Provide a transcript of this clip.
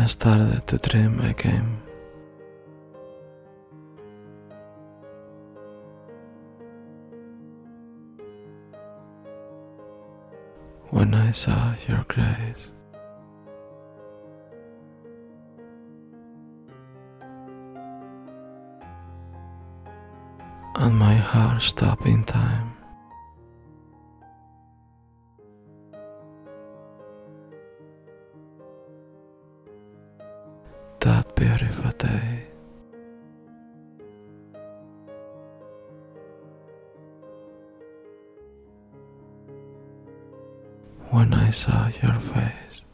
I started to dream again. When I saw your grace, and my heart stopped in time. That beautiful day, when I saw your face.